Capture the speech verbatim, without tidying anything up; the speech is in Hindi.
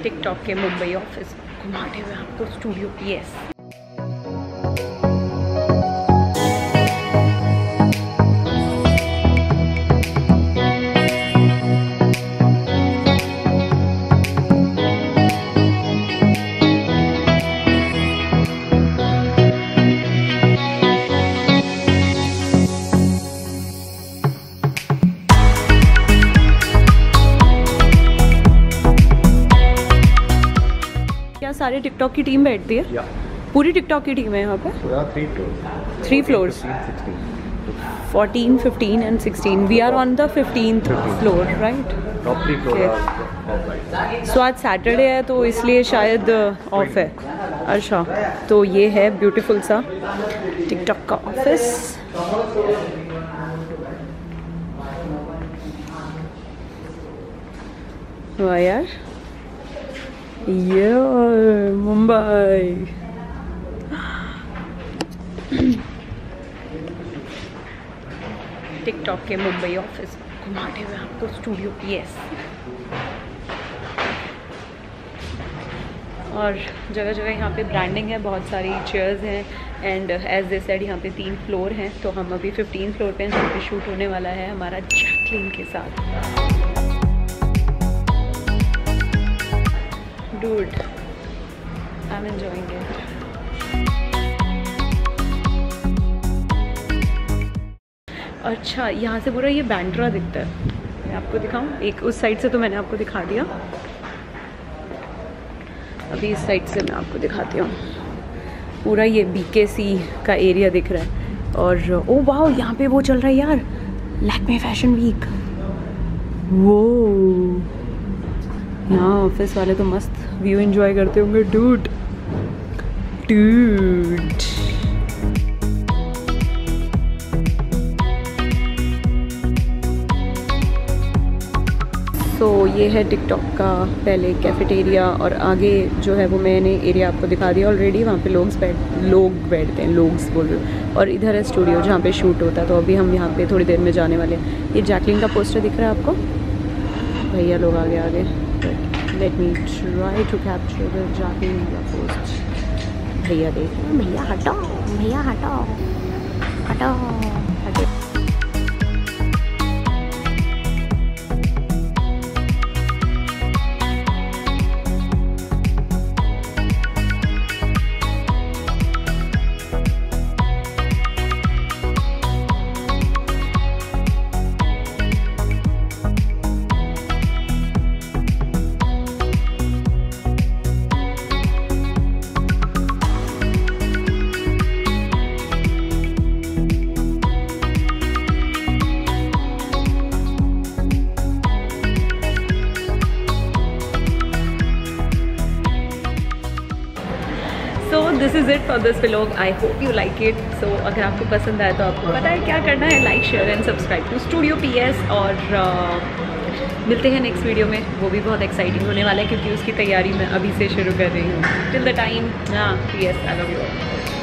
टिकटॉक के मुंबई ऑफिस घुमाते हुए आपको स्टूडियो पीएस। सारे टिकटॉक की टीम बैठती है? yeah. पूरी टिकटॉक की टीम है यहाँ पे? Three floors three floors fourteen, fifteen and sixteen. We are on the fifteenth floor, right? So आज सैटरडे है तो इसलिए शायद ऑफ है। अच्छा, तो ये है ब्यूटीफुल सा टिकटॉक का ऑफिस। वाह यार, ये मुंबई। टिकटॉक के मुंबई ऑफिस घुमाते हुए आपको स्टूडियो पीएस। और जगह जगह यहाँ पे ब्रांडिंग है, बहुत सारी चेयर्स हैं एंड एज दे सेड यहाँ पे तीन फ्लोर हैं। तो हम अभी फिफ्टीन फ्लोर पे हैं जहाँ पे शूट होने वाला है हमारा जैकलीन के साथ। Dude, I'm enjoying it. अच्छा, यहाँ से पूरा ये बैंड्रा दिखता है। मैं आपको दिखाऊं? एक उस साइड से तो मैंने आपको दिखा दिया, अभी इस साइड से मैं आपको दिखाती हूँ। पूरा ये बीकेसी का एरिया दिख रहा है। और ओ वाह, यहाँ पे वो चल रहा है यार, लैक्मे फैशन वीक। वो यहाँ ऑफिस वाले तो मस्त व्यू एंजॉय करते होंगे। डूड डूड तो ये है टिकटॉक का पहले कैफेटेरिया, और आगे जो है वो मैंने एरिया आपको दिखा दिया ऑलरेडी। वहाँ पे लोग बैठ लोग बैठते हैं, लोग बोल रहे। और इधर है स्टूडियो जहाँ पे शूट होता है। तो अभी हम यहाँ पे थोड़ी देर में जाने वाले हैं। ये जैकलीन का पोस्टर दिख रहा है आपको? भैया लोग आगे आगे। Let me try to capture the Jacqueline post. भैया देख, भैया हटो, भैया हटो, हटो, हटो। So this is it for this vlog. I hope you like it. So अगर आपको पसंद आए तो आपको पता है क्या करना है, like share and subscribe to studio PS. और uh, मिलते हैं नेक्स्ट वीडियो में। वो भी बहुत एक्साइटिंग होने वाला है क्योंकि उसकी तैयारी मैं अभी से शुरू कर रही हूँ। टिल द टाइम, हाँ, पीएस, आई लव यू।